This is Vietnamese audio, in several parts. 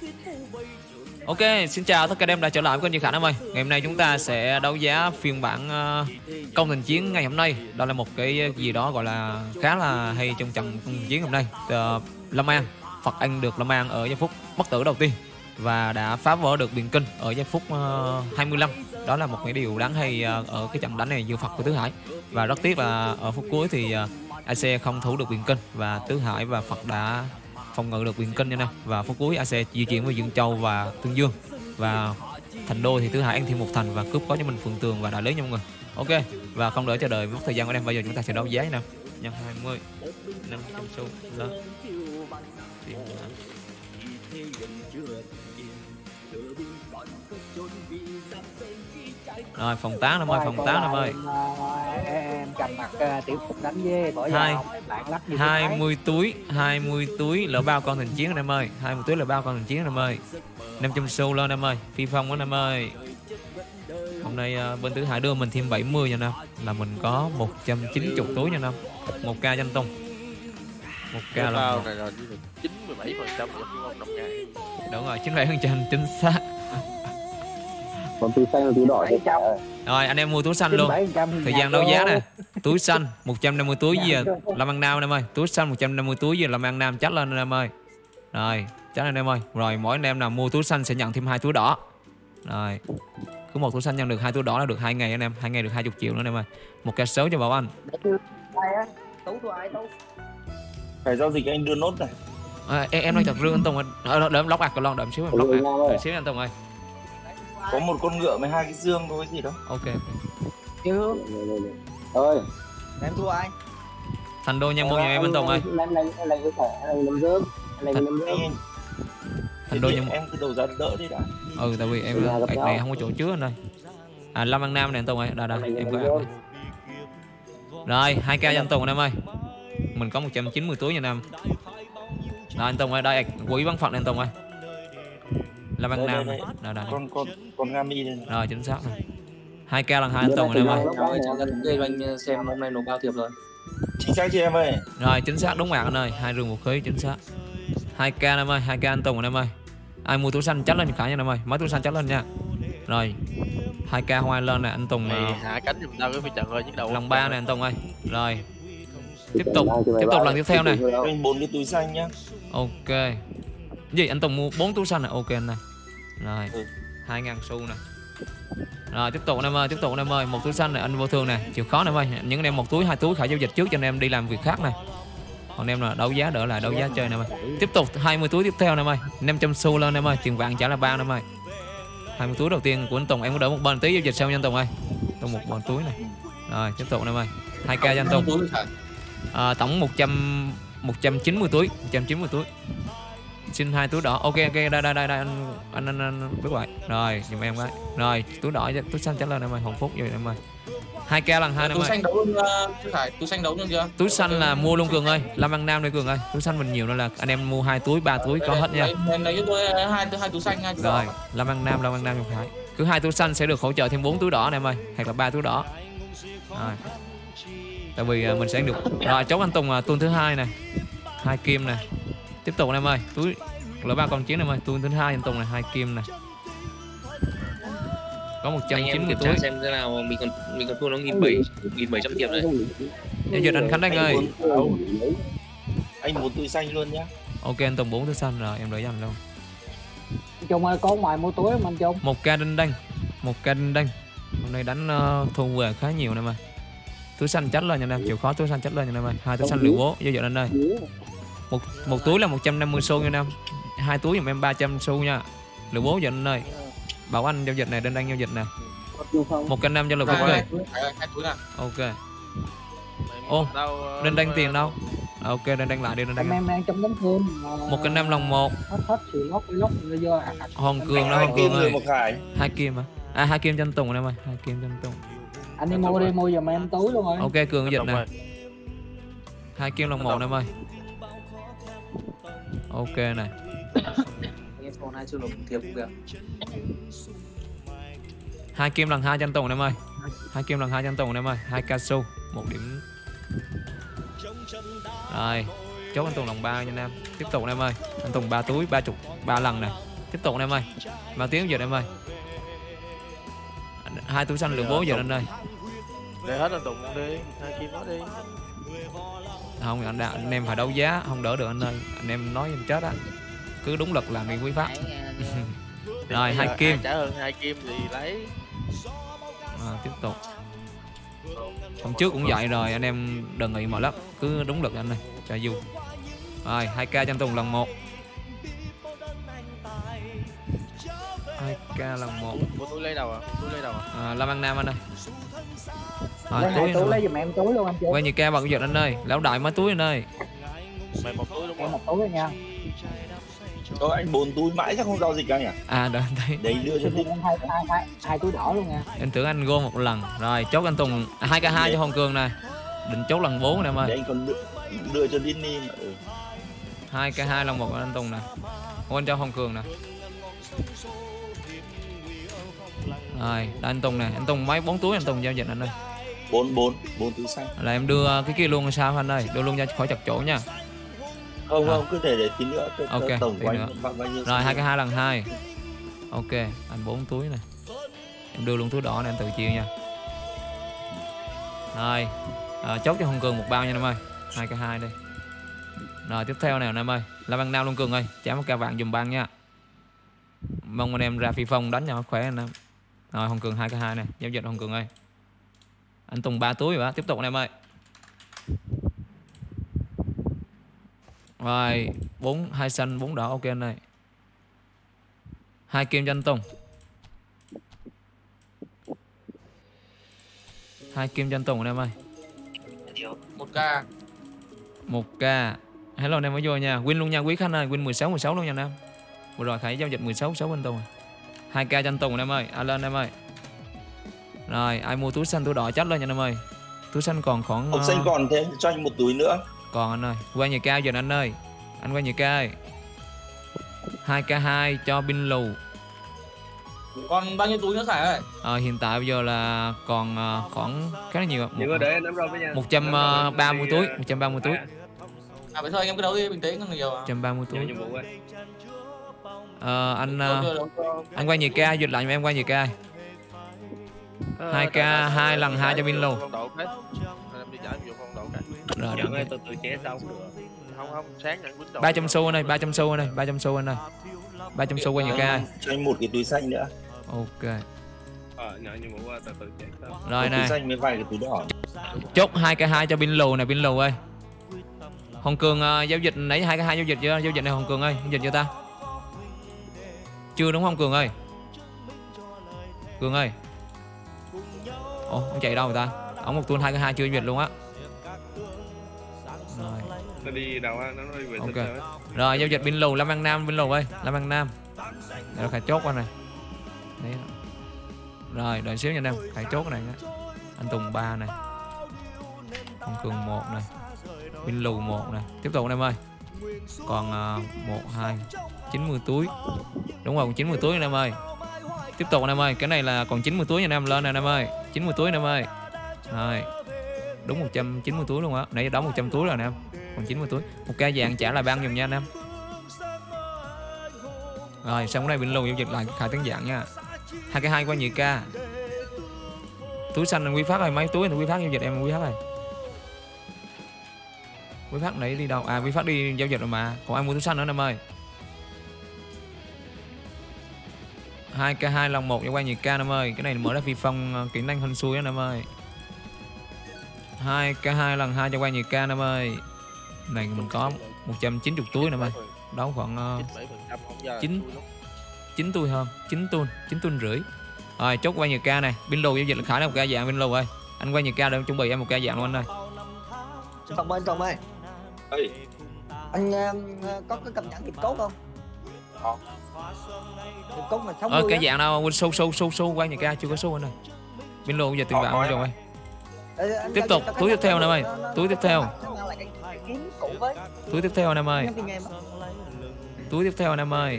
Ok, xin chào tất cả anh em đã trở lại với kênh Duy Khánh em ơi. Ngày hôm nay chúng ta sẽ đấu giá phiên bản công thành chiến ngày hôm nay. Đó là một cái gì đó gọi là khá là hay trong trận công thành chiến hôm nay. Lâm An, Phật Anh được Lâm An ở giây phút bất tử đầu tiên và đã phá vỡ được Biện Kinh ở giây phút 25. Đó là một cái điều đáng hay ở cái trận đánh này giữa Phật và Tứ Hải. Và rất tiếc là ở phút cuối thì AC không thủ được Biện Kinh và Tứ Hải và Phật đã phòng ngự được Biện Kinh nha. Và phút cuối AC di chuyển với Dương Châu và Tương Dương, và thành đô thì Tứ Hải ăn thêm một thành và cướp có cho mình Phượng Tường và đại lý nha mọi người. Ok, và không đợi chờ đợi mất thời gian của em, bây giờ chúng ta sẽ đấu giá nè. Nhân 20 500 xu lên. Rồi phòng 8 em ơi, phòng 8 em ơi. Em cầm mặt tiểu phục đánh với bỏ vào bạn lắc 20 túi lỡ bao con thành chiến anh em ơi, 20 túi lỡ bao con thành chiến anh em ơi. 500 xu lên em ơi, phi phong anh em ơi. Hôm nay bên Tứ Hải đưa mình thêm 70 nha năm, là mình có 190 túi nha năm. 1k danh tung. 1k là này là 97% đúng rồi, 97% chính xác. Còn túi xanh là túi đỏ. Rồi anh em mua túi xanh luôn. Thời gian đấu giá nè. Túi xanh 150 túi gì Lâm An Nam anh em ơi. Túi xanh 150 túi gì Lâm An Nam chắc lên anh em ơi. Rồi, chắc anh em ơi. Rồi mỗi anh em nào mua túi xanh sẽ nhận thêm 2 túi đỏ. Rồi. Cứ một túi xanh nhận được 2 túi đỏ là được 2 ngày anh em, 2 ngày được 20 triệu nữa anh em ơi. Một ca số cho Bảo Anh. Phải giao dịch anh đưa nốt này. Em đang chặt rương anh Tùng ơi. Đợi em lóc ạc còn đợi xíu em lóc ạc. Đợi xíu anh Tùng ơi. Có một con ngựa với 2 cái dương thôi gì đó. Ok. Chứ Ơi, em thua ai? Thành đô nha mua nhà em anh Tùng ơi. Thành đô nha. Em cứ đầu ra đỡ đi đã. Tại vì em ạc này không có chỗ chứa anh ơi. Lâm An Nam này anh Tùng ơi, đây em có ạc này. Rồi, 2k cho anh Tùng anh em ơi. Mình có 190 túi nha anh em. Rồi anh Tùng ơi, đây quỹ bán Phật này anh Tùng ơi. Lâm An Nam này. Đây. Con Gami đây. Rồi chính xác này. 2k lần 2 anh Tùng anh em ơi. Rồi, cho anh xem hôm nay nộp bao thiệp rồi. Chính xác chị em ơi. Rồi chính xác đúng bạn anh ơi, 2 rừng một khí chính xác. 2k anh em ơi, 2k anh Tùng anh em ơi. Ai mua túi xanh chắc lên khả nha anh em ơi, mấy túi xanh chắc lên nha. Rồi 2k hoa lên nè anh Tùng. hạ cánh giùm tao cái phi trận ơi nhức đầu. Lần 3 nè anh Tùng ơi. Rồi tiếp tục lần tiếp theo này. Anh 4 cái túi xanh nhá. Ok. Gì anh Tùng mua 4 túi xanh này, ok anh này. Rồi 2.000 xu nè. Rồi tiếp tục anh em ơi, anh em ơi, một túi xanh này anh vô thương nè, chịu khó anh em ơi. Những anh em một túi 2 túi khả giao dịch trước cho anh em đi làm việc khác này. Còn em là đấu giá đỡ lại đấu giá chơi nè em ơi. Tiếp tục 20 túi tiếp theo nè em ơi, 500 xu lên em ơi, tiền vàng trả là 3 em ơi. 20 túi đầu tiên của anh Tùng em có đỡ một bên tí giao dịch sau nha anh Tùng ơi. Tùng một bên túi này. Rồi tiếp tục em ơi. 2k cho anh Tùng. Tổng 190 túi, 190 túi. Xin 2 túi đỏ. Ok đây anh biết vậy. Rồi giùm em cái. Rồi túi đỏ túi xanh trả lên em ơi, Hồng Phúc rồi em ơi. 2k lần 2 em ơi. Túi xanh đấu luôn túi xanh đấu luôn chưa? Túi xanh là mua luôn Cường ơi, Lâm An Nam đây Cường ơi. Túi xanh mình nhiều nên là anh em mua 2 túi, 3 túi có hết nha. Em lấy cho tôi hai túi xanh, 2 túi rồi, đỏ. Lâm An Nam không phải. Cứ 2 túi xanh sẽ được hỗ trợ thêm 4 túi đỏ này em ơi, hoặc là 3 túi đỏ. Rồi. Tại vì mình sẽ được. Rồi chốt anh Tùng tuần thứ 2 nè. 2 kim nè. Tiếp tục anh em ơi, túi lỡ 3 con chiến em ơi, tuần thứ 2 anh Tùng này 2 kim nè. Có 190 túi. Xem thế nào mình còn thua nó 1.700 tiền đấy. Giao dịch anh Khánh Anh ơi. Anh muốn túi xanh luôn nhá. Ok anh Tùng 4 túi xanh rồi, em đợi dành luôn. Trung ơi, có ngoài mua túi không anh Trung? 1k đinh đanh. 1k đinh đanh. Hôm nay đánh thua về khá nhiều nè em ơi. Túi xanh chất lên nha em, chịu khó túi xanh chất lên nha em ơi. 2 túi xanh liều bố, giao dịch anh ơi. Một túi là 150 xu nha em. 2 túi giùm em 300 xu nha. Liều bố dịch anh ơi. Bảo anh giao dịch này, đinh giao dịch nè. 1k5 cho lực bố ơi. 2 túi nè. Ok. Ô, đinh tiền đâu? Ok, đinh lại đi, đinh. Em đang trong đám thương. 1k5 lần 1. Hết sự lóc vô. Hòn Cường đó, Hòn Cường ơi. 2 kim hả? 2 kim cho anh Tùng em ơi, 2 kim cho anh Tùng. Anh đi mua giùm em túi luôn rồi. Ok, Cường dịch nè. 2 kim lần 1 em ơi. Ok này. Còn 2 xu lục thiệp kìa. 2 kim lần 2 cho anh Tùng em ơi. 2 kim lần 2 cho anh Tùng em ơi, 2k xu, 1 điểm. Rồi, chốt anh Tùng lần 3 nha anh em. Tiếp tục anh em ơi. Anh Tùng 3 túi, 3 lần nè. Tiếp tục anh em ơi. Vào tiếng giờ em ơi. 2 túi xanh lượng 4 giờ anh ơi. Để hết anh Tùng đi, 2 kim nó đi. Không, anh em phải đấu giá, không đỡ được anh ơi. Anh em nói em chết á. Cứ đúng lực làm nguyên quý pháp. Rồi 2 kim. Trả hơn 2 kim thì lấy. Tiếp tục. Hôm trước cũng vậy rồi, anh em đừng nghĩ mỏi lắm, cứ đúng lực anh ơi, cho vui. Rồi 2k cho anh Tùng lần 1. 2k lần 1. Túi lấy đâu à? Túi lấy đâu à? Lâm An Nam anh ơi. Túi lấy giùm em túi luôn anh chị. Quay nhiều ca bằng cái giật anh ơi, lão đại mới túi anh ơi. Mày 1 túi đúng không? Em 1 túi nha. Anh 4 túi mãi chắc không giao dịch anh à? Đợi anh thấy. Đấy đưa cho Vinh. Hai túi đỏ luôn nha. Em tưởng anh gom một lần. Rồi chốt anh Tùng 2k2 cho Hồng Cường này. Định chốt lần 4 này em ơi. Đấy anh còn đưa cho Disney mà. 2k2 lần 1 anh Tùng nè. Quên cho Hồng Cường nè. Rồi, đây anh Tùng nè, anh Tùng mấy 4 túi anh Tùng giao dịch anh ơi. 4 túi xanh. Là em đưa cái kia luôn sao anh ơi, đưa luôn ra khỏi chặt chỗ nha. Không, cứ để tí nữa. Ok, tổng tí nữa. Rồi 2k2 lần 2. Ok, anh 4 túi này. Em đưa luôn túi đỏ này anh tự chia nha. Rồi, chốt cho Hồng Cường một bao nha em ơi. 2k2 đi. Rồi tiếp theo nè anh em ơi, là Băng Nam luôn Cường ơi, trả 1k vàng dùm băng nha. Mong anh em ra phi phong đánh nhau khỏe anh em. Rồi Hồng Cường 2k2 này, giao dịch Hồng Cường ơi. Anh Tùng 3 túi rồi, tiếp tục anh em ơi. Rồi 2 xanh 4 đỏ, ok anh ơi. 2 kim cho anh Tùng. 2 kim cho anh Tùng anh em ơi. 1k. 1k. Hello anh em mới vô nha, win luôn nha quý khách ơi, win 16 luôn nha anh em. Vừa rồi Khải giao dịch 16 anh Tùng. 2k cho anh Tùng anh em ơi, lên anh em ơi. Rồi ai mua túi xanh túi đỏ chết lên nha anh em ơi. Túi xanh còn khoảng Hộp xanh còn thế cho anh 1 túi nữa. Còn anh ơi, qua nhà cao giờ anh ơi. Anh qua nhà cao. 2k2 cho pin lù. Còn bao nhiêu túi nữa Khải ơi? Hiện tại bây giờ là còn khoảng khá là nhiều. Đừng có để nắm rồi với nha. 130 túi, 130 túi. Vậy thôi em cứ đấu đi, bình tĩnh nhiều. 130 túi. Anh qua nhà cao dịch lại cho em qua nhà cao. 2k2 lần 2 cho pin lù. Rồi đừng ơi, từ chế xong được. Không, sáng nhận quýnh 300 xu anh ơi, 300 xu anh ơi, 300 xu anh ơi. 300 xu qua nhà ca. Cho anh 1 cái túi xanh nữa. Ok. Từ chế xong. Rồi túi này. xanh với vài cái túi đỏ. Chốt 2k2 cho pin lù này, pin lù ơi. Hồng Cường giao dịch nãy 2k2 giao dịch chưa? Giao dịch này Hồng Cường ơi, giao dịch chưa ta? Chưa đúng không Cường ơi? Cường ơi. Ủa, ông chạy đâu người ta? Ông một tuần 2k2 chưa giao dịch luôn á. Rồi. Nó đi đâu á, nó đi về ok. Rồi giao dịch pin lù Lâm An Nam, pin lù ơi, Lâm An Nam. Rồi Khải chốt qua này. Đấy. Rồi, đợi xíu nha anh em, Khải chốt cái này nha. Anh Tùng 3 này. Hồng Cường 1 này. Pin lù 1 này. Tiếp tục anh em ơi. Còn 1 2 90 túi. Đúng rồi, còn 90 túi anh em ơi. Tiếp tục anh em ơi, cái này là còn 90 túi nha anh em, lên anh em ơi. 90 túi anh em ơi. Rồi. Đúng 190 túi luôn á. Nãy đóng 100 túi rồi anh em. Còn 90 túi. 1k vàng trả lại ban dùm nha anh em. Rồi, xong cái này pin lù giao dịch lại Khải tiếng dạng nha. 2k2 qua nhiều k. Túi xanh anh Quý Phát ơi, mấy túi anh Quý Phát giao dịch em Quý Phát ơi. Quý Phát nãy đi đâu? Quý Phát đi giao dịch rồi mà. Còn ai mua túi xanh nữa anh em ơi. 2k2 lần 1 cho qua nhiều k anh em ơi. Cái này mở ra phi phong kỹ năng hên xui anh em ơi. 2k2 lần 2 cho qua nhiều k anh em ơi. Này mình có 190 túi anh em ơi. Đó khoảng 9 túi hơn, 9 tuần rưỡi. Rồi chốt qua nhiều k này. Pin lù giao dịch Khải là 1k vàng pin lù ơi. Anh qua nhiều k đang chuẩn bị em 1k vàng luôn anh ơi. Tùng ơi. Ê. Anh có cái cầm nhẫn kịp cốt không? Cốt mà 60. Cái dạng nào su qua nhiều k chưa có su anh ơi. Pin lù giờ tiền vàng rồi. Tiếp tục túi tiếp theo anh em ơi. Túi tiếp theo. Túi tiếp theo anh em ơi. Túi tiếp theo anh em ơi.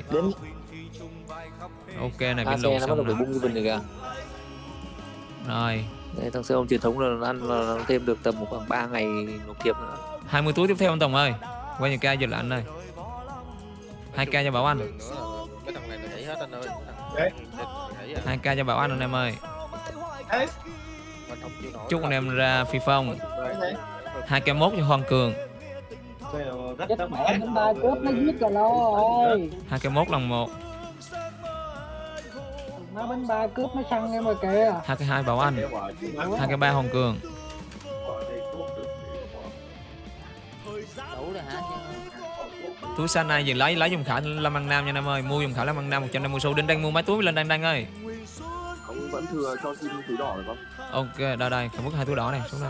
Ok này pin lù xong rồi. Rồi. Đây, thằng xe ôm truyền thống là ăn là thêm được tầm khoảng 3 ngày nộp thiệp nữa. 20 túi tiếp theo anh Tùng ơi. Qua nhà ca giờ là anh ơi. 2k cho Bảo Anh. Cái thằng này hết anh ơi. Đấy. 2k cho Bảo Anh em ơi. Đấy. Mình không chịu nổi. Chúc anh em ra Phi Phong. Cái đấy. 2k1 cho Hoàng Cường. Rất Chết đắt mẹ bánh ba cướp nó giết rồi rồi. 2k1 lần 1. Nó bánh ba cướp nó săn em rồi kìa. 2k2 Bảo Anh. 2k3 Hoàng Cường. Đủ rồi hả? Túi xanh ai gì lấy dùng Khải Lâm An Nam nha em ơi. Mua dùng Khải Lâm An Nam 150 xu. Đinh đang mua mấy túi lên Đinh ơi. Ông vẫn thừa cho xin túi đỏ được không? Ok, đây, phải mất 2 túi đỏ này, xuống đây.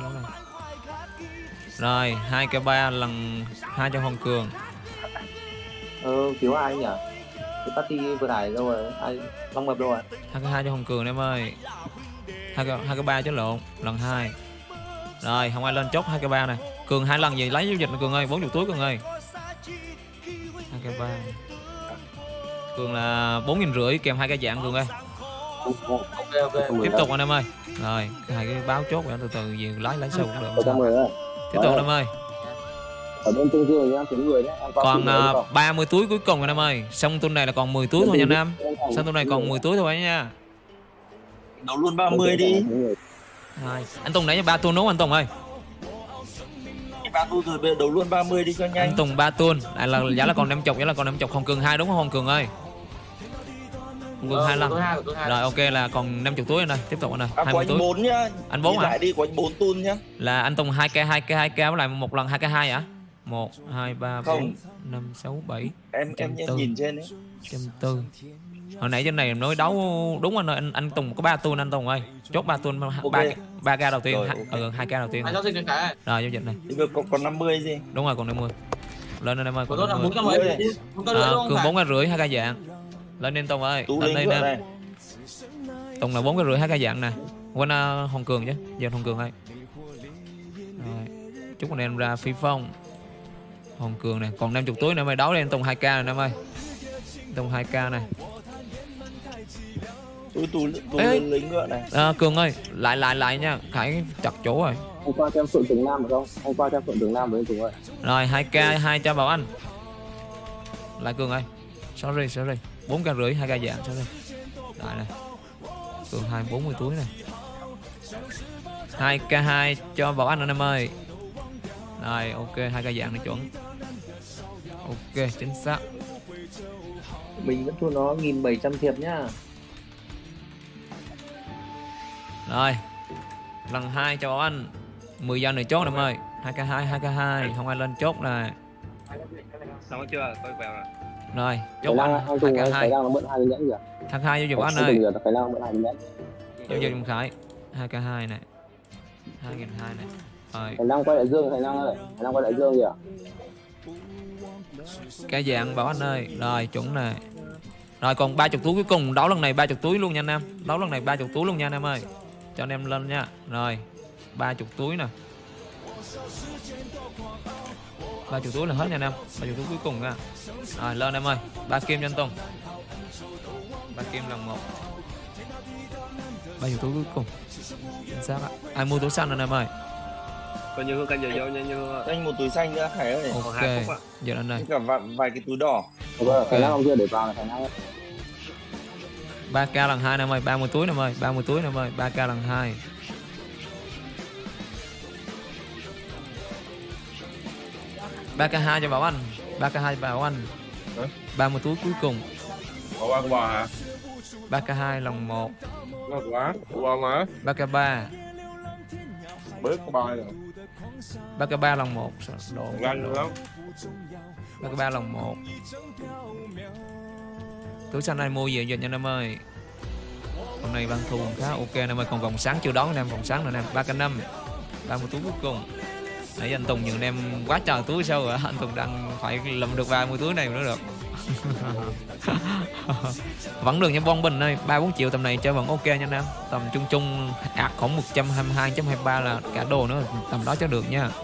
Rồi, 2k3 lần 2 cho Hoàng Cường. Thiếu ai nhỉ? Cái party vừa nãy đâu rồi? Ai Long Mập đâu rồi? 2k2 cho Hoàng Cường em ơi. 2k3 chứ lộn, lần 2. Rồi, không ai lên chốt 2k3 này. Cường 2 lần gì lấy giao dịch Cường ơi, 40 túi Cường ơi. 2k3. Cường là 4.500 kèm 2 cái dạng Cường ơi. Ok. Tiếp tục anh em ơi. Rồi, hai cái báo chốt rồi từ từ gì lấy sâu cũng được. Tiếp tục anh em ơi. Ở bên Tương Dương nhá, kiếm người đấy. Còn 30 túi cuối cùng anh em ơi. Xong tuần này là còn 10 túi thôi nha anh em. Xong tuần này còn 10 túi thôi nha. Đấu luôn 30 đi. Rồi. Anh Tùng nãy 3 tuần đúng không anh Tùng ơi? 3 tuần rồi bây giờ đấu luôn 30 đi cho nhanh. Anh Tùng 3 tuần, là giá là còn 50, giá là còn 50. Hồng Cường 2 đúng không Hồng Cường ơi? Hồng Cường 2 lần. Rồi ok là còn 50 túi anh ơi, tiếp tục anh ơi. 20 túi. 4 nhá. Anh 4 hả? Lại đi của anh 4 tuần nhá. Là anh Tùng 2k với lại một lần 2k2 hả? 1 2 3 4 5 6 7. Em nhìn trên đấy. 140. Hồi nãy trên này nói đấu đúng anh ơi, anh Tùng có 3 tuần anh Tùng ơi. Chốt 3 tuần 3k đầu tiên, 2k đầu tiên. Rồi giao dịch này. Còn 50 gì? Đúng rồi còn 50. Lên anh em ơi, còn 50. Cường 4,5 2k dạng. Lên lên Tùng ơi, lên đây nè. Tùng là 4,5 2k dạng nè. Quên Hồng Cường chứ, giờ Hồng Cường ơi. Rồi. Chúc anh em ra Phi Phong. Hồng Cường này, còn 50 túi nữa mày đấu lên Tùng 2k này em ơi. Tùng 2k này. Tôi lính ngựa này. Cường ơi, lại nha, Khải chặt chỗ rồi. Hôm qua cho em Phượng Tường Nam được không? Hôm qua cho Phượng Tường Nam với anh Tùng ơi. Rồi 2k 2 cho Bảo Anh. Lại Cường ơi. Sorry. 4k rưỡi 2k dạng sorry. Lại này. Cường 40 túi này. 2k2 cho Bảo Anh anh em ơi. Rồi ok 2k dạng này chuẩn. Ok chính xác. Mình vẫn thua nó 1.700 thiệp nhá. Rồi. Lần 2 cho Bảo Anh. 10 giờ này chốt em ơi. 2k2 không ai lên chốt này. Xong chưa? Tôi vào rồi. Rồi, chốt anh 2k2. Khải đang mượn 2 cái nhẫn kìa. Thằng 2 giao dịch anh ơi. Khải đang mượn 2 cái nhẫn. Giao dịch Khải. 2k2 này. 2.200 này. Rồi. Khải đang quay lại Dương, Khải đang ơi. Khải đang quay lại Dương kìa. Cái dạng Bảo Anh ơi. Rồi, chuẩn này. Rồi còn 30 túi cuối cùng, đấu lần này 30 túi luôn nha anh em. Đấu lần này 30 túi luôn nha anh em ơi. Cho anh em lên nha. Rồi. 30 túi nè. 30 túi là hết nha anh em. 30 túi cuối cùng nha. Rồi lên em ơi. 3 kim cho anh Tùng. 3 kim lần 1. 30 túi cuối cùng. Chính xác ạ. Ai mua túi xanh anh em ơi. Còn Như Hương canh giờ vô nha Như Hương. Anh một túi xanh nữa Khải ơi. Ok. Giờ lên đây. Cả vài cái túi đỏ. Khải đang không chưa để vào là Khải đang. 3k lần 2 em ơi, 30 túi em ơi, 30 túi em ơi, 3k lần 2. Ba k 2 cho Bảo Anh. 3k2 cho Bảo Anh. 30 túi cuối cùng. Có 3 quả hả? 3k2 lần 1. Ngon quá. Ngon hả? 3k3. Bớt có 3 rồi. 3k3 lần 1. Nhanh lắm. 3k3 lần 1. Túi xanh này mua gì vậy nha em ơi. Hôm nay Văn Thu khá ok em ơi, còn vòng sáng chưa đón anh em, vòng sáng nữa nè, 3k5. 30 túi cuối cùng. Nãy anh Tùng nhường em quá trời túi sao rồi, anh Tùng đang phải làm được 30 túi này nữa được. Vẫn được nha bom bình ơi, 3-4 triệu tầm này chơi vẫn ok nha anh em. Tầm chung ạc khoảng 122.23 là cả đồ nữa, tầm đó cho được nha.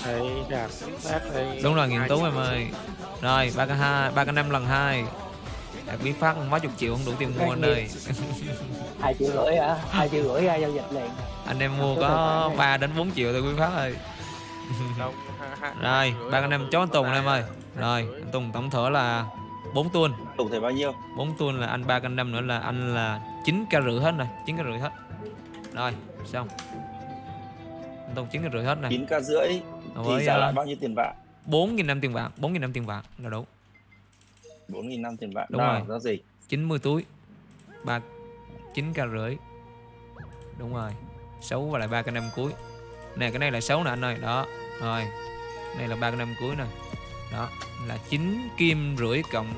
Đúng rồi, nghiền tú em ơi. Rồi 3k2, 3k5 lần 2. Đạt biết phát mấy chục triệu không đủ tiền mua anh ơi. 2,5 triệu hả? 2,5 triệu ra giao dịch liền. Anh em mua có 3 đến 4 triệu thôi quý phát ơi. Rồi 3k5 chó anh Tùng anh em ơi. Rồi anh Tùng tổng thở là 4 tuôn. Tổng thể bao nhiêu? 4 tuôn là anh 3 cân 5 nữa là anh là 9,5 k hết rồi, 9,5 k hết. Rồi, xong. Anh Tùng 9,5 k hết này. 9,5 k thì trả lại bao nhiêu tiền vạ? 4.500 tiền vạn, 4.500 tiền vạn là đủ. 4.500 tiền vạn. Đúng Nào, rồi. giao dịch 90 túi. 9,5 k. Đúng rồi. 6 và lại 3 cân 5 cuối. Nè cái này là 6 nè anh ơi, đó. Rồi. Đây là 3 cân 5 cuối nè. Đó, là 9,5 kim cộng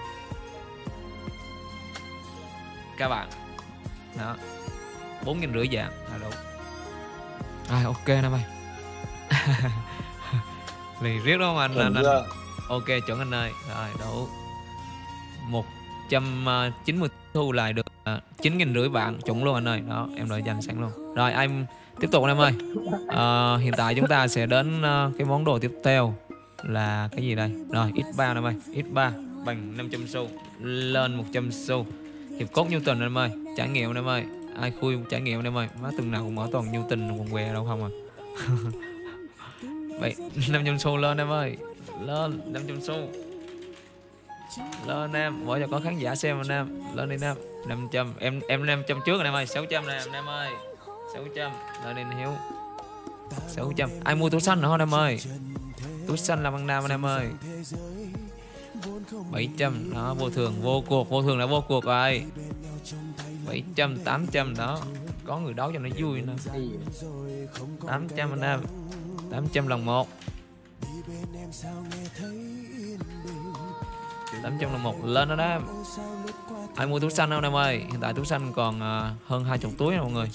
các bạn. Đó. 4.500 vạn là đủ. Rồi ok Nam ơi. Lì riết đúng không anh? Ok chuẩn anh ơi. Rồi đủ 190 thu lại được 9.500 vạn chuẩn luôn anh ơi. Đó em đợi dành sẵn luôn. Rồi em tiếp tục anh em ơi. Hiện tại chúng ta sẽ đến cái món đồ tiếp theo là cái gì đây? Rồi X3 anh ơi. X3 bằng 500 xu lên 100 xu. Hiệp cốt Newton anh em ơi. Trải nghiệm anh em ơi. Ai khui trải nghiệm anh em ơi. Má từng nào cũng mở toàn Newton quần què đâu không à. Vậy 500 xu lên em ơi. Lên 500 xu. Lên em, mỗi giờ có khán giả xem anh em. Lên đi em. 500. Em 500 trước anh em ơi. 600 nè anh em ơi. 600. Lên đi Hiếu. 600. Ai mua túi xanh nữa anh em ơi. Túi xanh là Văn Nam anh em ơi. 700. Đó vô thường, vô cuộc, vô thường là vô cuộc rồi. 700, 800 đó. Có người đấu cho nó vui nè. 800 anh em. 800 lần 1. 800 lần 1 lên đó đó. Ai mua túi xanh không em ơi? Hiện tại túi xanh còn hơn 20 túi nè mọi người.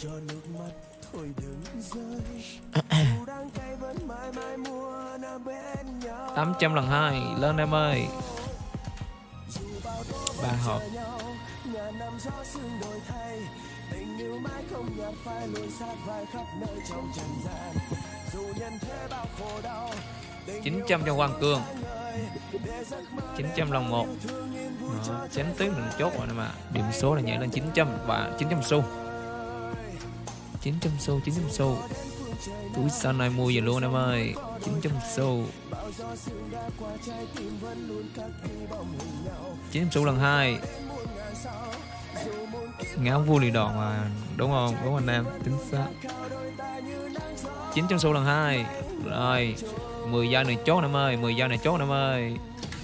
800 lần 2 lên em ơi. 3 hộp. $900 cho Quang Cương. 900 lần 1. Chém tiếng đừng chốt rồi mà. Điểm số là nhảy lên 900 và 900 xu. 900 xu, 900 xu. Túi xanh này mua về luôn em ơi. 900 xu. 900 xu lần 2. Ngáo vua lì đòn mà. Đúng không? Đúng anh em. Chính xác. 900 xu lần 2. Rồi 10 dao này chốt em ơi. 10 dao này chốt em ơi.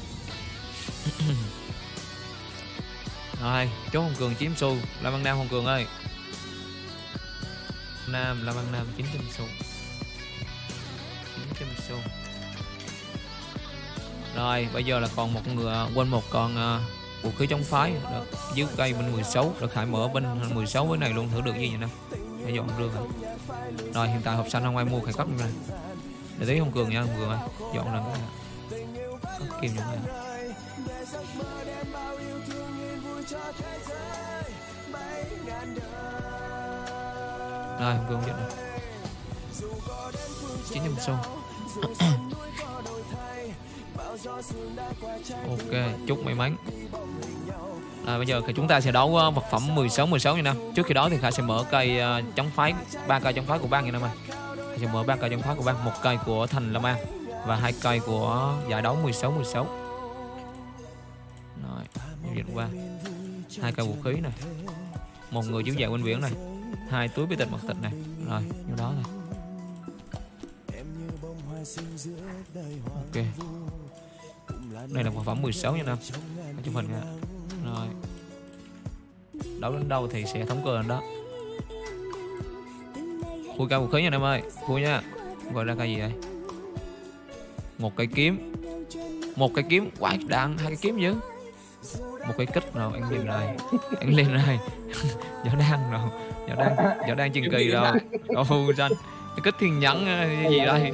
Rồi chốt Hồng Cường 900 xu. Lâm Văn Nam Hồng Cường ơi. Nam Lâm Văn Nam 900 xu. 900 xu. Rồi bây giờ là còn một người quên một con vũ khí chống phái được, dưới cây bên 16 được Khải mở bên 16 với này luôn thử được gì vậy nè. Để dọn rương hả? Rồi hiện tại hộp xanh không ai mua khải cấp như này. Để tí Hồng Cường nha Hồng Cường ơi. Dọn lần cái có kim như này. Rồi Hồng Cường chết rồi. 900 xu. Ok, chúc may mắn. Bây giờ thì chúng ta sẽ đấu vật phẩm 16 như năm. Trước khi đó thì Khải sẽ mở cây chống phái 3 cây chống phái của bang như năm ơi. Sẽ mở 3 cây chống phái của bang, 1 cây của Thành Lâm An và 2 cây của giải đấu 16. Rồi, giao dịch qua 2 cây vũ khí này, 1 người chiếu dạo bên biển này, 2 túi bí tịch mật tịch này. Rồi, như đó này. Ok. Đây là vật phẩm 16 nha năm. Chụp hình nha. Rồi. Đấu đến đâu thì sẽ thống kê lên đó. Khui cao vũ khí nha em ơi. Khui nha. Gọi ra cây gì đây? 1 cây kiếm. 1 cây kiếm. Quái đạn 2 cây kiếm chứ. 1 cây kích nào anh lên này. Anh lên này. Võ đang rồi. Võ đang chừng kỳ rồi. Đâu xanh. Cái kích thiên nhẫn gì đây?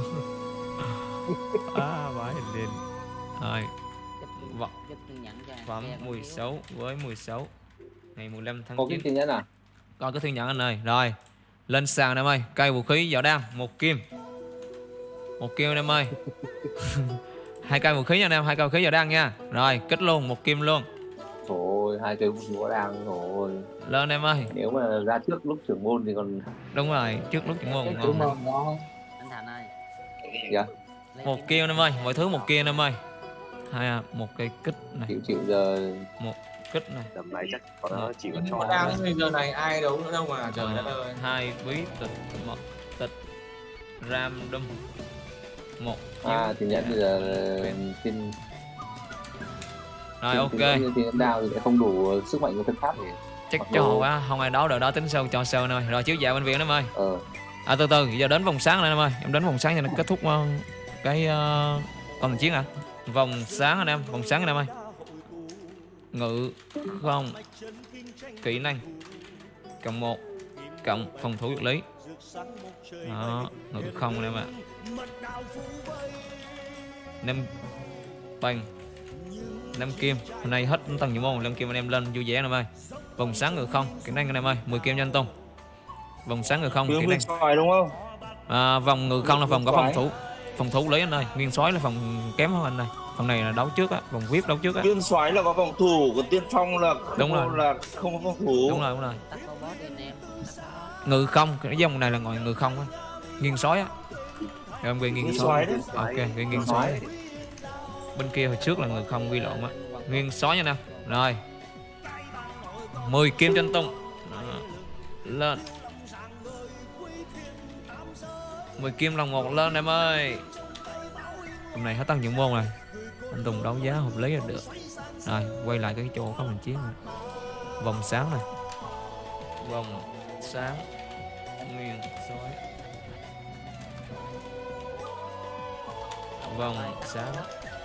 Vãi lên. Rồi. Vật phẩm 16 với 16 ngày 15 tháng 9. Có cái tin nhắn à? Coi cái thiên nhẫn anh ơi. Rồi. Lên sàn em ơi. Cây vũ khí võ đan 1 kim. 1 kim em ơi. 2 cây vũ khí nha anh em, 2 cây vũ khí võ đan nha. Rồi, kích luôn, 1 kim luôn. Trời ơi, 2 cây võ đan rồi. Lên em ơi. Nếu mà ra trước lúc trưởng môn thì còn. Đúng rồi, trước lúc trưởng môn ngon. Anh Thành ơi. Dạ. 1 kim em ơi, mọi thứ 1 kim em ơi. một cây kích này, chịu giờ một kích này, tầm này chắc có nó chỉ có cho Nó đang giờ này ai đấu nữa đâu mà trời đất ơi. 2 bí tịch, 1 tịch, ram đâm, 1 thì nhận bây giờ tin rồi. Ok, tin đao thì lại không đủ sức mạnh của thân pháp thì chắc cho quá, không ai đấu được đó, tính sau cho sau thôi. Rồi chiếu dạo bệnh viện em ơi. Từ từ giờ đến vòng sáng này em ơi, em đến vòng sáng cho nó kết thúc cái con chiến hả? Vòng sáng anh em, vòng sáng anh em ơi. Ngự không, kỹ năng cộng 1 cộng phòng thủ vật lý. Đó, ngự không anh em ạ. 5 bằng 5 kim. Hôm nay hết tầng nhiệm môn 5 kim anh em lên vui vẻ anh em ơi. Vòng sáng ngự không, kỹ năng anh em ơi, 10 kim cho anh Tùng. Vòng sáng ngự không, kỹ năng. Xoài đúng không? Vòng ngự không là vòng có phòng thủ lấy anh ơi. Nguyên soái là phòng kém hơn anh ơi. Phần này là đấu trước á, vòng VIP đấu trước á. Nguyên soái là có phòng thủ, còn tiên phong là không, đúng rồi, là không có phòng thủ. Đúng rồi. Ngự không, cái dòng này là ngồi ngự không á. Nguyên soái á. Rồi em ghi nguyên soái. Ok, ghi nguyên soái. Bên kia hồi trước là ngự không ghi lộn á. Nguyên soái nha nè. Rồi. 10 kim trên tung. Lên. 10 kim lần 1 lên em ơi. Hôm nay hết tăng nhiệm môn rồi. Anh Tùng đấu giá hợp lý là được. Rồi quay lại cái chỗ có mình chiến này. Vòng sáng này. Vòng sáng nguyên soái. Vòng sáng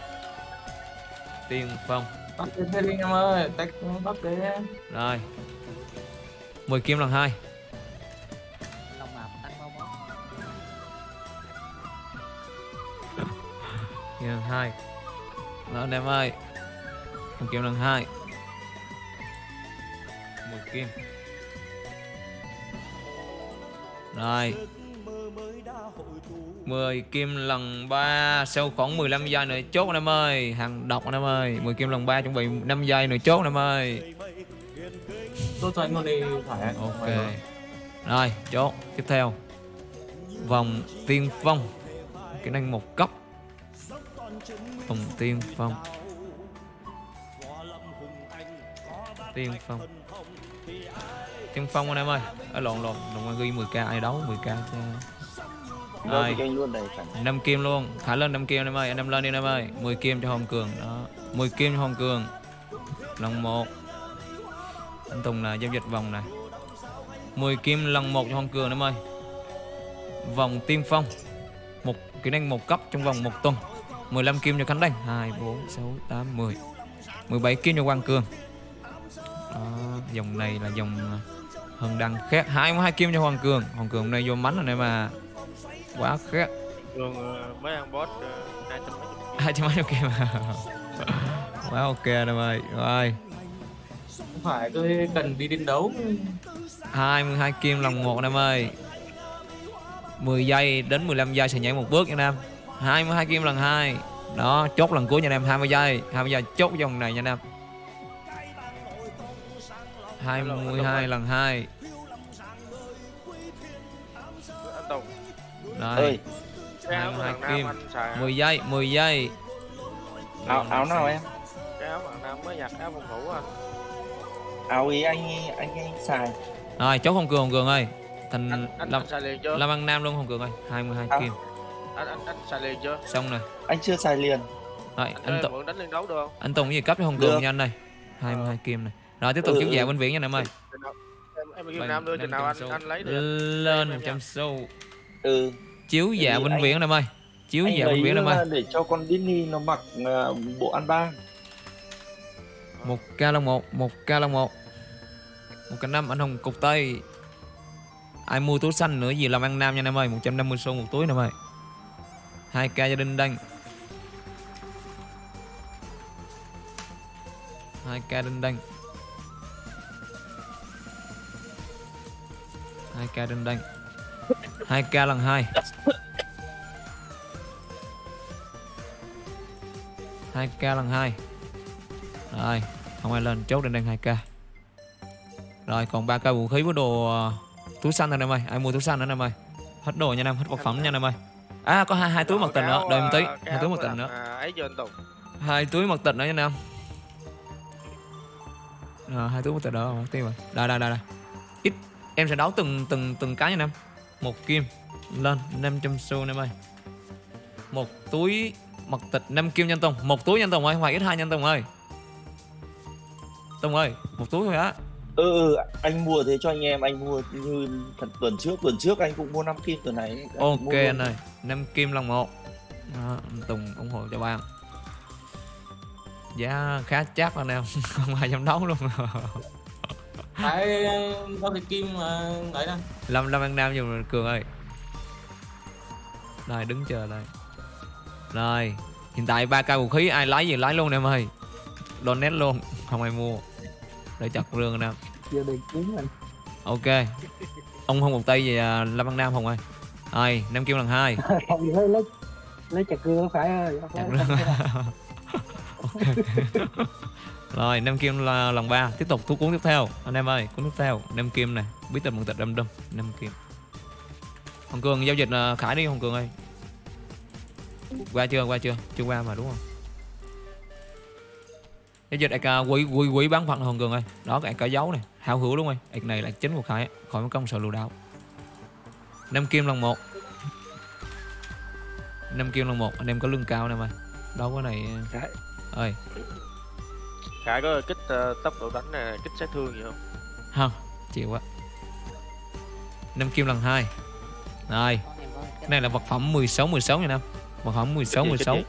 tiên phong. Bắt cái đi em ơi, bắt cái. Rồi 10 kim lần 2. Kim lần 2. Đó anh em ơi. 1 kim lần 2. 10 kim. Rồi 10 kim lần 3. Sau khoảng 15 giây nữa chốt anh em ơi. Hàng độc anh em ơi. 10 kim lần 3 chuẩn bị 5 giây nữa chốt anh em ơi. Tốt cho anh con đi phải. Ok. Rồi chốt. Tiếp theo vòng tiên phong, kỹ năng 1 cấp. Vòng tiên phong. Tiên phong. Tiên phong anh em ơi. Lộn ghi 10k ai đấu 10k cho. Rồi 5 kim luôn. Thả lên 5 kim anh em ơi. Anh em lên đi anh em ơi. 10 kim cho Hồng Cường. Đó 10 kim cho Hồng Cường. Lần 1. Anh Tùng là giao dịch vòng này. 10 kim lần 1 cho Hồng Cường em ơi. Vòng tiên phong. Một kỹ năng 1 cấp trong vòng 1 tuần. 15 kim cho Khánh Đăng. 2, 4, 6, 8, 10. 17 kim cho Quang Cường. Đó, dòng này là dòng Hân Đăng khác. 22 kim cho Hoàng Cường. Hoàng Cường hôm nay vô mánh rồi này mà. Quá khác. Cường mới ăn boss 200 mấy kim mà. Quá ok anh em ơi. Rồi. Không phải tôi cần đi đến đấu. 22 kim lần 1 anh em ơi. 10 giây đến 15 giây sẽ nhảy một bước nha anh em. 22 kim lần 2. Đó, chốt lần cuối nha anh em, 20 giây. 20 giây chốt dòng này nha anh em. 22 lần 2. Rồi. 22 kim. 10 giây, 10 giây. Áo nào em? Cái áo bạn Nam mới giặt áo phòng thủ à. Áo ý anh xài. Rồi, chốt Hồng Cường ơi. Thành anh xài liền chưa? Lâm An Nam luôn Hồng Cường ơi. 22 kim. Anh xài liền chưa? Xong rồi. Anh chưa xài liền. Rồi, anh Tùng đánh liên đấu được không? Anh Tùng gì cấp cho Hồng Cường nha anh ơi. 22 kim này. Rồi tiếp tục chiếu dạo bên Viễn nha anh em ơi. Em Việt Nam đưa chừng nào anh lấy được. Lên 100 xu. Chiếu dạo bên Viễn anh em ơi. Chiếu dạo bên Viễn anh em ơi. Để cho con Disney nó mặc bộ ăn bang. 1k lần 1, 1k lần 1. 1k5 anh Hồng cục Tây. Ai mua túi xanh nữa gì làm ăn Nam nha anh em ơi, 150 xu một túi anh em ơi. 2k gia đình Đăng. 2k Đinh Đăng. 2k Đinh Đăng. 2k lần 2. 2k lần 2. Rồi, không ai lên chốt Đinh Đăng 2k. Rồi còn 3k vũ khí với đồ túi xanh anh em ơi. Ai mua túi xanh anh em ơi. Hết đồ nha anh em, hết vật phẩm nha anh em ơi. À có hai túi mật tình nữa, đợi em tí. 2 túi mật tình nữa. Ấy cho anh Tùng. 2 túi mật tịch nữa nha anh em. 2 túi mật tịch đó tiêu rồi. Đây. Ít em sẽ đấu từng cái nha anh em. 1 kim lên 500 xu anh em ơi. 1 túi mật tịch 5 kim nhân Tùng, 1 túi nhân Tùng ơi, hoặc X2 nhân Tùng ơi. Tùng ơi, 1 túi thôi á. Anh mua thế cho anh em, anh mua như tuần trước anh cũng mua 5 kim, tuần này ok anh ơi, 5 kim lần 1. Tùng ủng hộ cho bạn. Giá khá chắc anh em, không ai dám đấu luôn. Cái có cái kim đấy nè. Lâm An Nam dùng Cường ơi. Rồi đứng chờ đây. Rồi, hiện tại 3k vũ khí ai lấy gì lấy luôn em ơi. Donate luôn, không ai mua. Để chặt rương anh em. Giờ đi kiếm mình. Ok. Ông không một tay về Lâm An Nam không ơi. Rồi, 5 kim lần 2. Không gì hết lấy chặt cưa nó phải ơi. Ok. Rồi 5 kim là lần 3. Tiếp tục thuốc cuốn tiếp theo anh em ơi. Cuốn tiếp theo 5 kim này, bí tịch mật tịch đâm 5 kim. Hồng Cường giao dịch Khải đi Hồng Cường ơi. Qua chưa chưa qua mà đúng không? Giao dịch quỷ bán phận Hồng Cường ơi. Đó cái cả dấu này hao hữu đúng không? Ảch này là chính của Khải, khỏi mất công sợ lừa đảo. 5 kim lần 1. 5 kim lần 1 anh em có lương cao nè ơi. Đâu cái này ơi. Khải có kích tốc độ đánh này, kích sát thương gì không? Không, chịu quá. 5 kim lần 2. Rồi. Cái này là vật phẩm 16 nha em. Vật phẩm 16.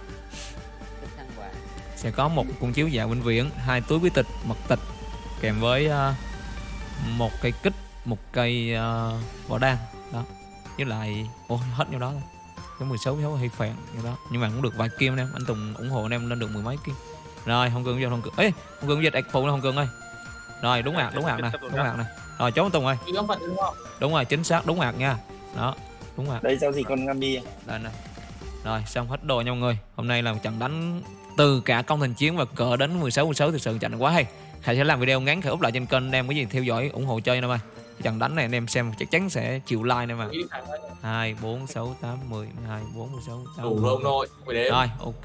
Sẽ có một con chiếu dạ vĩnh viễn, 2 túi bí tịch mật tịch kèm với 1 cây kích, 1 cây vỏ đan đó. Với lại hết nhiêu đó thôi. Cái 16 hơi phèn như đó. Nhưng mà cũng được vài kim em, anh Tùng ủng hộ anh em lên được 10 mấy kim. Rồi Hồng Cường vô Hồng Cường. Ê, Hồng Cường dịch ạc phụ Hồng Cường ơi. Rồi đúng ạc nè. Rồi chốt Tùng ơi. Đúng rồi, chính xác đúng ạc nha. Đó, đúng ạc. Đây giao gì con ngâm đi. Đây nè. Rồi xong hết đồ nha mọi người. Hôm nay là một trận đánh từ cả công thành chiến và cỡ đến 16 thực sự trận quá hay. Khải sẽ làm video ngắn Khải up lại trên kênh anh em có gì theo dõi ủng hộ chơi anh em ơi. Trận đánh này anh em xem chắc chắn sẽ chịu like nè mà. 2 4 6 8 10 12 4 16 8. Đủ không thôi. Rồi, ok.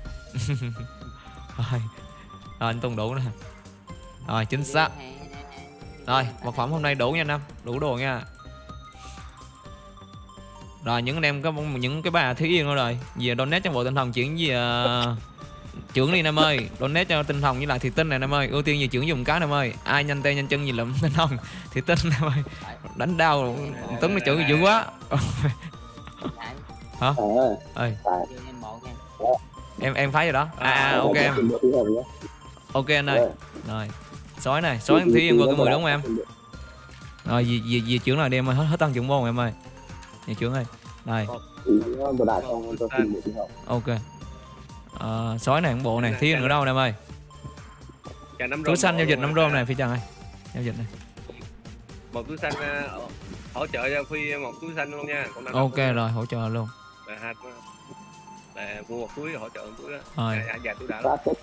Rồi. Rồi anh Tùng đủ nè. Rồi chính xác. Rồi, vật phẩm hôm nay đủ nha anh em, đủ đồ nha. Rồi những anh em có những cái bà Thúy Yên rồi. Về donate trong bộ tinh thần chuyển gì trưởng đi em ơi, donate cho tinh thần với lại thị tinh này em ơi, ưu tiên về trưởng dùng cái em ơi. Ai nhanh tay nhanh chân gì lụm tinh thần thị tinh em ơi. Đánh đau Tuấn nó chữ dữ quá. Hả? Ơi. Em phái rồi đó. Ok em. Ok anh ơi. Rồi. Sói này, sói Thúy Yên qua cái 10 đúng không em? Rồi về trưởng này đi em ơi, hết tăng trưởng môn em ơi. Về trưởng ơi. Đây. Ok. Sói này bộ này, Thúy Yên ở đâu em ơi? Túi xanh giao dịch 5 rôm này Phi Trần ơi. Giao dịch này. Một túi xanh hỗ trợ cho Phi một túi xanh luôn nha. Ok rồi, hỗ trợ luôn. Mua một túi hỗ trợ một túi đó. Rồi. Dạ túi đã.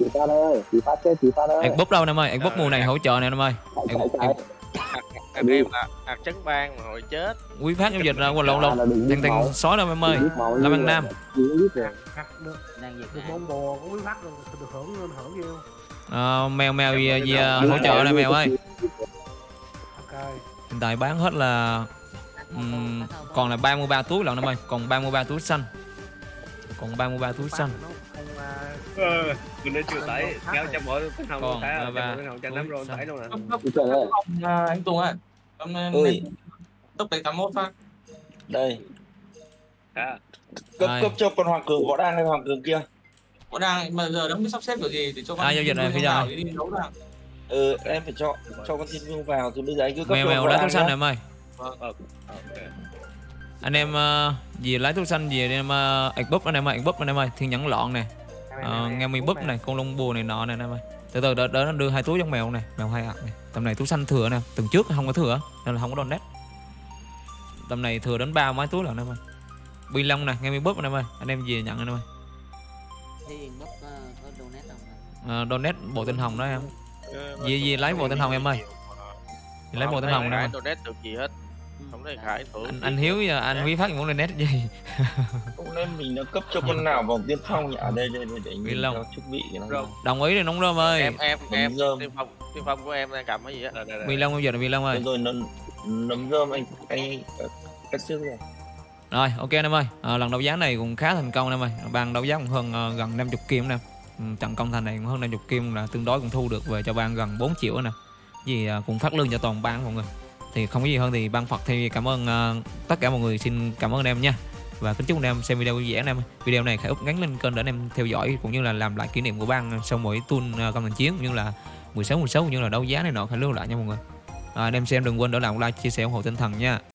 Ảch búp đâu em ơi? Ảch búp mùa này hỗ trợ nè em ơi. Em là ạc trấn bang mà hồi chết. Quý phát giao dịch ra qua lộn thằng sói đâu em ơi. Lâm An Nam. Được món bò có quý phát được hưởng nhiều. Mèo gì hỗ trợ này mèo ơi. Ok. Hiện tại bán hết là còn là 33 túi lận em ơi, còn 33 túi xanh. Còn 33 túi xanh. Mình nên chưa tẩy, kéo cho mỗi cái hồng tẩy, cho 5 rôn tẩy luôn nè. Anh Tùng ơi. Tốc tẩy 81 phát. Đây. Cấp cho con Hoàng Cường võ đan hay Hoàng Cường kia. Võ đan mà giờ đang biết sắp xếp kiểu gì thì cho con. Giao dịch này bây giờ. Em phải cho con Thiên Vương vào thì bây giờ anh cứ cấp mèo lấy túi xanh này em ơi. Anh em gì lấy túi xanh gì em ạch búp anh em ơi, ạch búp anh em ơi, thiên nhẫn lọn nè. Nghe mi búp này, con lông bùa này nọ này anh em ơi. Từ từ đỡ nó đưa 2 túi giống mèo này, mèo 2 ạc này. Tầm này túi xanh thừa nè, tuần trước không có thừa nên là không có donate. Tầm này thừa đến 3 mấy túi lần anh em ơi. Bi lông nè, nghe mi búp anh em ơi, anh em về nhận anh em ơi. Donate bộ tinh hồng đó em. Gì lấy bộ tinh hồng em ơi. Lấy bộ tinh hồng nè. Donate được gì hết. Không thể Khải thưởng. Anh Hiếu giờ anh Quý Phát muốn lên net gì? Không nên mình nó cấp cho con nào vòng tiên phong nhỉ? Ở đây để nhìn Long. theo chức vị nó. Đồng ý đi Nóng Rơm ơi. Em Rơm. tiên phong của em đang cầm cái gì á? Vi Long bây giờ là Vi Long ơi. Rồi nấm rơm anh cách trước rồi. Rồi ok em ơi, lần đấu giá này cũng khá thành công em ơi. Ban đấu giá cũng hơn gần 50 kim nè. Trận công thành này cũng hơn 50 kim là tương đối cũng thu được về cho ban gần 4 triệu nè. Vì cũng phát lương cho toàn ban mọi người. Thì không có gì hơn thì ban Phật thì cảm ơn tất cả mọi người, xin cảm ơn anh em nha. Và kính chúc anh em xem video vui vẻ anh em. Video này Khải úp gắn lên kênh để anh em theo dõi cũng như là làm lại kỷ niệm của ban sau mỗi tuần công thành chiến cũng như là 16 cũng như là đấu giá này nọ Khải lưu lại nha mọi người. Anh em xem đừng quên để lại một like, chia sẻ ủng hộ tinh thần nha.